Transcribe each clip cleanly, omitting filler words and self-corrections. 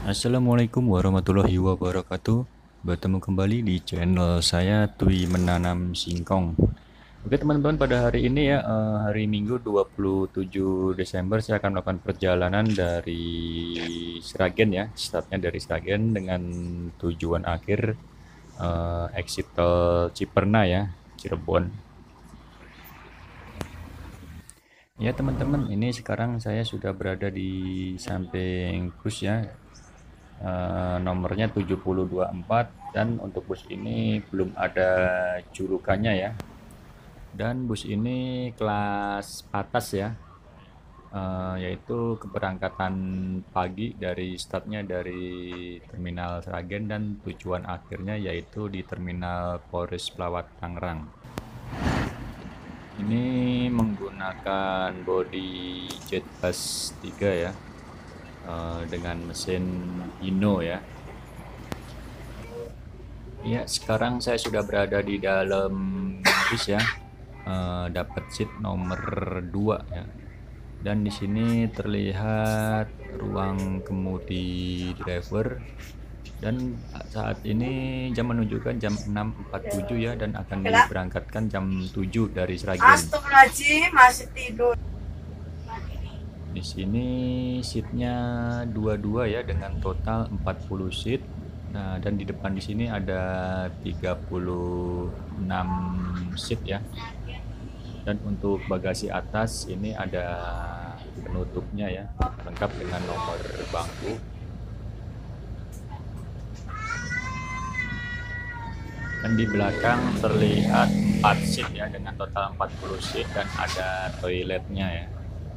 Assalamualaikum warahmatullahi wabarakatuh. Bertemu kembali di channel saya Tui Menanam Singkong. Oke teman-teman, pada hari ini ya, hari Minggu 27 Desember saya akan melakukan perjalanan dari Sragen ya. Startnya dari Sragen dengan tujuan akhir exit tol Ciperna ya, Cirebon. Ya teman-teman, ini sekarang saya sudah berada di samping bus ya. Nomornya 7024, dan untuk bus ini belum ada julukannya ya. Dan bus ini kelas patas ya, yaitu keberangkatan pagi dari startnya dari Terminal Sragen dan tujuan akhirnya yaitu di Terminal Polres Pelawat Tangerang. Ini menggunakan bodi Jetbus 3 ya, dengan mesin Hino ya. Ya, sekarang saya sudah berada di dalam bis ya, dapat seat nomor 2 ya. Dan di sini terlihat ruang kemudi driver, dan saat ini jam menunjukkan jam 6.47 ya, dan akan diberangkatkan jam 7 dari Sragen. Astagfirullahaladzim, masih tidur. Di sini seatnya 22 ya, dengan total 40 seat. Nah, dan di depan di sini ada 36 seat ya. Dan untuk bagasi atas ini ada penutupnya ya, lengkap dengan nomor bangku. Dan di belakang terlihat 4 seat ya, dengan total 40 seat, dan ada toiletnya ya.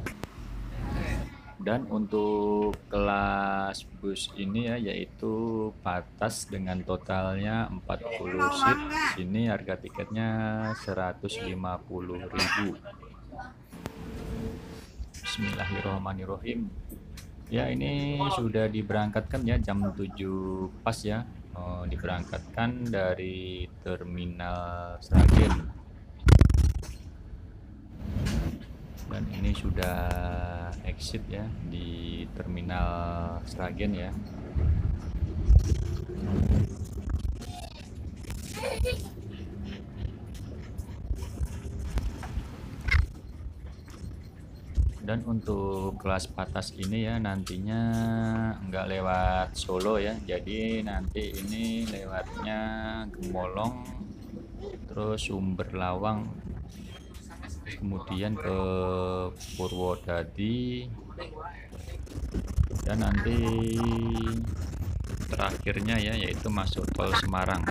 Dan untuk kelas bus ini ya, yaitu patas dengan totalnya 40 seat. Sini harga tiketnya 150.000. Bismillahirrahmanirrahim. Ya, ini sudah diberangkatkan ya jam 7 pas ya. Diberangkatkan dari Terminal Sragen. Dan ini sudah exit ya di Terminal Sragen ya. Dan untuk kelas patas ini ya, nantinya nggak lewat Solo ya, jadi nanti ini lewatnya Gemolong, terus Sumber Lawang, kemudian ke Purwodadi, dan nanti terakhirnya ya yaitu masuk tol Semarang.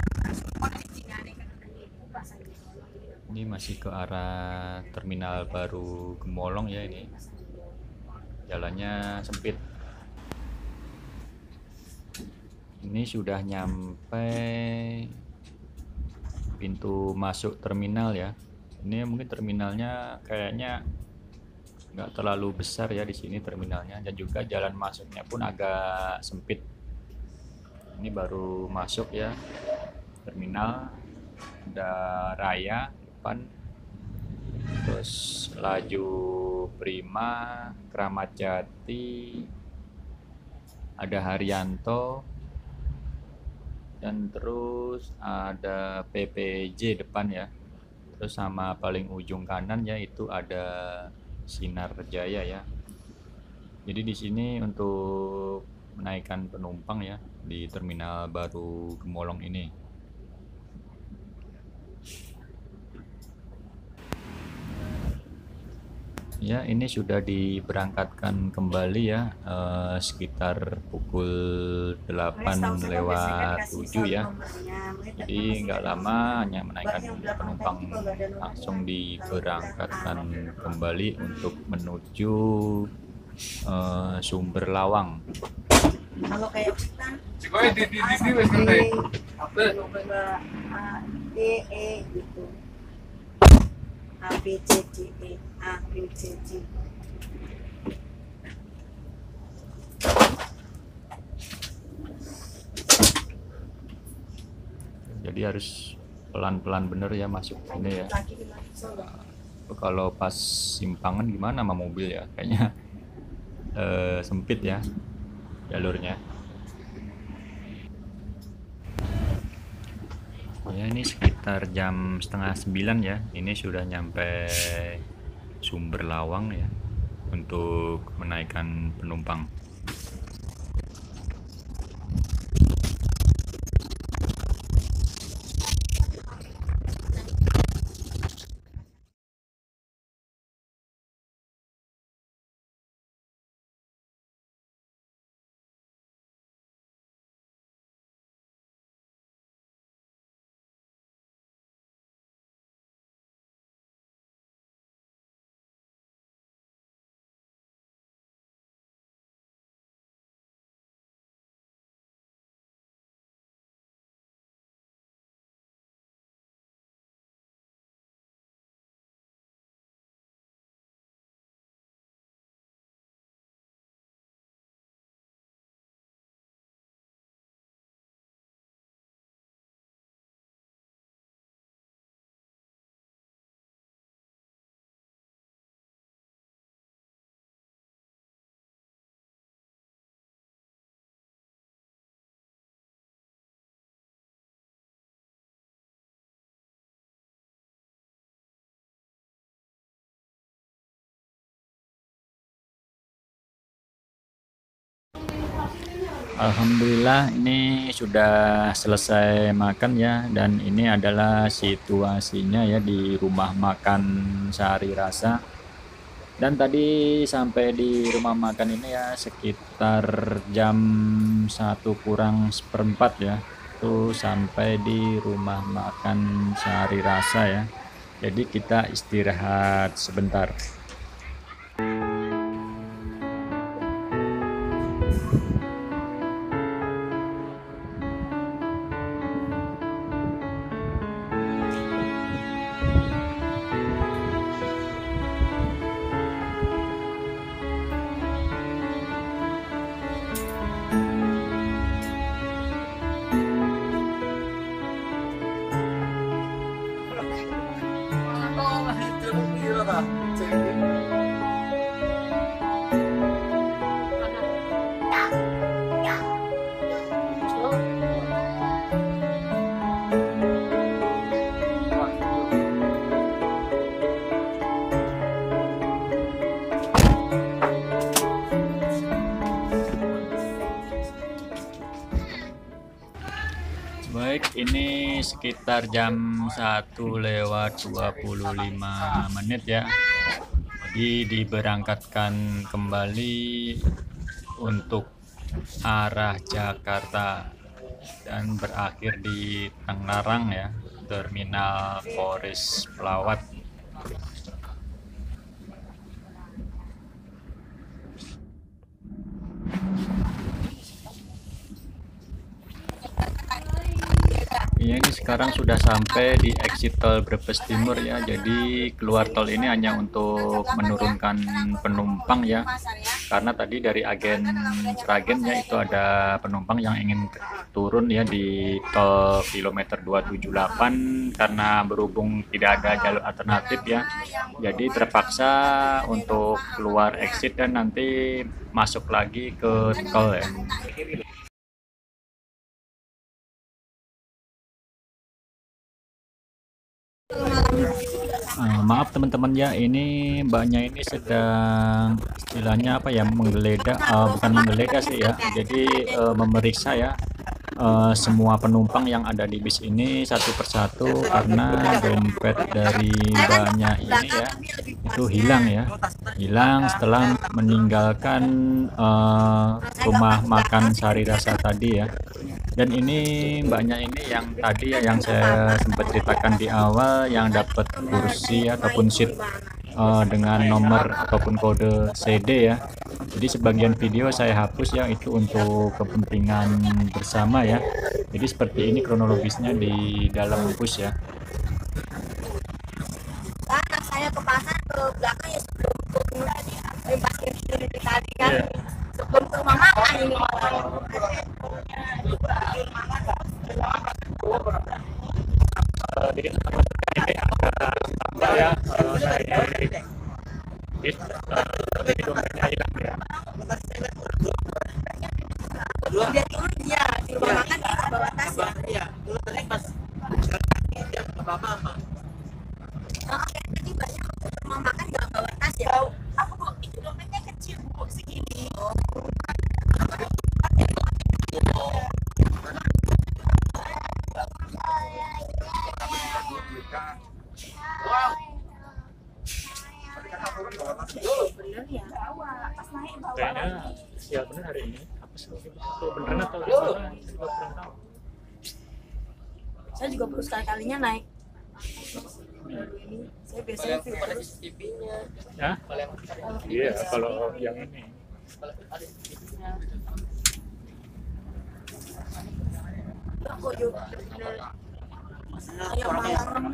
Ini masih ke arah Terminal Baru Gemolong ya, ini jalannya sempit. Ini sudah nyampe pintu masuk terminal ya. Ini mungkin terminalnya kayaknya nggak terlalu besar ya di sini terminalnya, dan juga jalan masuknya pun agak sempit. Ini baru masuk ya terminal, ada raya depan, terus laju Prima, Kramat Jati, ada Haryanto, dan terus ada PPJ depan ya. Terus sama paling ujung kanan ya itu ada Sinar Jaya ya. Jadi di sini untuk menaikkan penumpang ya di Terminal Baru Gemolong ini. Ya, ini sudah diberangkatkan kembali ya, sekitar pukul 8:07 ya. Jadi nggak lama, hanya menaikkan penumpang, langsung diberangkatkan kembali untuk menuju Sumber Lawang. Kalau kayak hutan, D, E gitu. A, B, C, D, E, A, B, C, D. Jadi harus pelan-pelan bener ya masuk ini ya. Kalau pas simpangan gimana sama mobil ya, kayaknya sempit ya jalurnya. Ya ini sekitar jam setengah 9 ya. Ini sudah nyampe Sumber Lawang ya untuk menaikkan penumpang. Alhamdulillah ini sudah selesai makan ya, dan ini adalah situasinya ya di rumah makan Sari Rasa. Dan tadi sampai di rumah makan ini ya sekitar jam 1 kurang seperempat ya, itu sampai di rumah makan Sari Rasa ya. Jadi kita istirahat sebentar. Baik, ini sekitar jam 1 lewat 25 menit ya. Jadi diberangkatkan kembali untuk arah Jakarta dan berakhir di Tangerang ya, Terminal Polres Pelawat. Ya, ini sekarang sudah sampai di exit tol Brebes Timur ya. Jadi keluar tol ini hanya untuk menurunkan penumpang ya. Karena tadi dari agen Sragen ya itu ada penumpang yang ingin turun ya di tol kilometer 278, karena berhubung tidak ada jalur alternatif ya. Jadi terpaksa untuk keluar exit dan nanti masuk lagi ke tol ya. Maaf teman-teman ya, ini mbaknya ini sedang istilahnya apa ya, menggeledah, bukan menggeledah sih ya, jadi memeriksa ya semua penumpang yang ada di bis ini satu persatu, karena dompet dari mbaknya ini ya itu hilang setelah meninggalkan rumah makan Sari Rasa tadi ya. Dan ini mbaknya ini yang tadi ya, yang saya sempat ceritakan di awal, yang dapat kursi ataupun seat dengan nomor ataupun kode CD ya. Jadi sebagian video saya hapus ya, itu untuk kepentingan bersama ya. Jadi seperti ini kronologisnya di dalam bus ya. Karena saya ke pasar ke belakang ya, sebelum parkir kiri tadi kan, sebelum ke rumah makan ini. Jadi teman-teman ini agak tambah ya, dari bis, jadi dompetnya hilang ya. Dia turun ya di rumah makan, dia bawa tas ya. Iya, dulu tadi pas Oh, yang tadi banyak rumah makan nggak bawa tas ya? Aku bawa itu dompetnya kecil bu, segini. Oh. Bener ya? Pas naik bawa Kayaknya lagi. sial bener hari ini. Apa sih? Beneran atau gimana? Saya juga kurang tahu. Saya juga baru sekali-kalinya naik. Saya biasanya view terus. Ya? Iya, kalau yang ini. Kok juga bener. Kayak malam.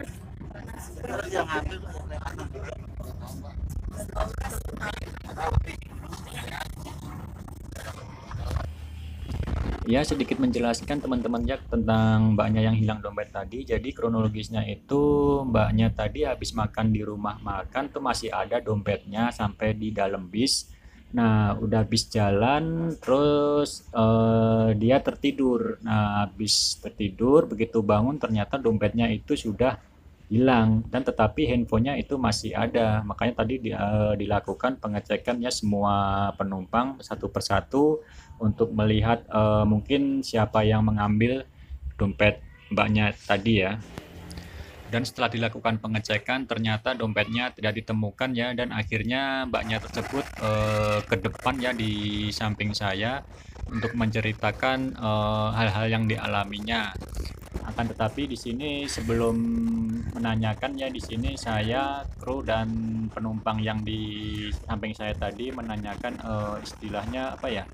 Ya, sedikit menjelaskan teman-teman ya tentang mbaknya yang hilang dompet tadi. Jadi kronologisnya itu mbaknya tadi habis makan di rumah makan tuh masih ada dompetnya sampai di dalam bis. Nah, udah habis jalan terus dia tertidur. Nah, habis tertidur begitu bangun ternyata dompetnya itu sudah hilang dan tetapi handphonenya itu masih ada. Makanya tadi dilakukan pengecekannya semua penumpang satu persatu untuk melihat mungkin siapa yang mengambil dompet mbaknya tadi ya. Dan setelah dilakukan pengecekan ternyata dompetnya tidak ditemukan ya, dan akhirnya mbaknya tersebut ke depan ya di samping saya untuk menceritakan hal-hal yang dialaminya. Akan tetapi di sini sebelum menanyakan ya, di sini saya kru dan penumpang yang di samping saya tadi menanyakan istilahnya apa ya,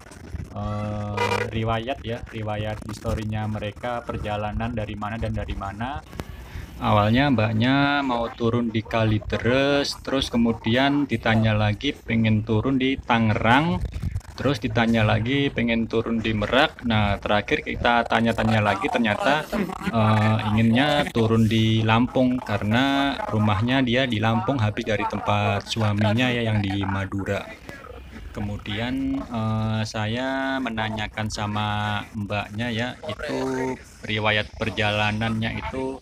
riwayat ya, riwayat historinya mereka, perjalanan dari mana dan dari mana. Awalnya mbaknya mau turun di Kalideres, terus kemudian ditanya lagi pengen turun di Tangerang, terus ditanya lagi pengen turun di Merak. Nah, terakhir kita tanya-tanya lagi ternyata inginnya turun di Lampung karena rumahnya dia di Lampung habis dari tempat suaminya ya yang di Madura. Kemudian saya menanyakan sama mbaknya ya itu riwayat perjalanannya itu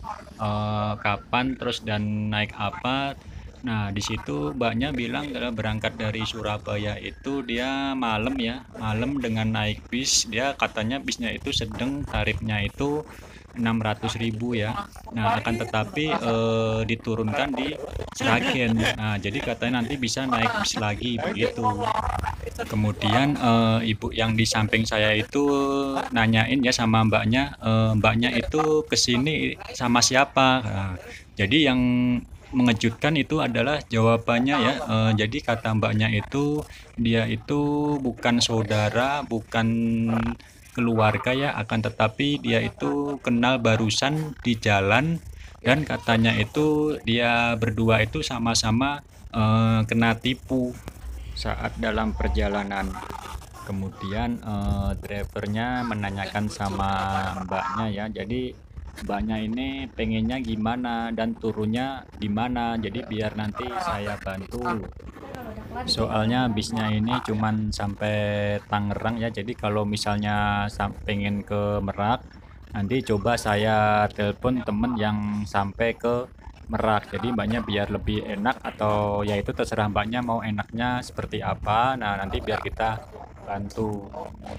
kapan terus dan naik apa. Nah, di situ mbaknya bilang berangkat dari Surabaya itu dia malam ya, malam dengan naik bis. Dia katanya bisnya itu sedang, tarifnya itu 600.000 ya. Nah, akan tetapi diturunkan di Sragen. Nah, jadi katanya nanti bisa naik bis lagi begitu. Kemudian ibu yang di samping saya itu nanyain ya sama mbaknya, mbaknya itu kesini sama siapa? Nah, jadi yang mengejutkan itu adalah jawabannya ya. Jadi kata mbaknya itu dia itu bukan saudara, bukan keluarga ya, akan tetapi dia itu kenal barusan di jalan, dan katanya itu dia berdua itu sama-sama kena tipu saat dalam perjalanan. Kemudian drivernya menanyakan sama mbaknya ya, jadi mbaknya ini pengennya gimana dan turunnya di mana, jadi biar nanti saya bantu. Soalnya bisnya ini cuman sampai Tangerang ya, jadi kalau misalnya pengen ke Merak nanti coba saya telepon temen yang sampai ke Merak, jadi mbaknya biar lebih enak, atau ya itu terserah mbaknya mau enaknya seperti apa. Nah, nanti biar kita bantu.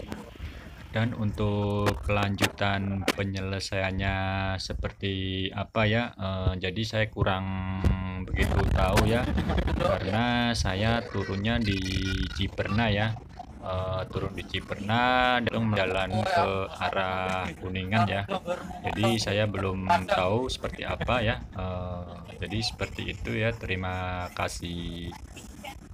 Dan untuk kelanjutan penyelesaiannya seperti apa ya, jadi saya kurang begitu tahu ya, karena saya turunnya di Ciperna ya, turun di Ciperna dan jalan ke arah Kuningan ya, jadi saya belum tahu seperti apa ya, jadi seperti itu ya, terima kasih.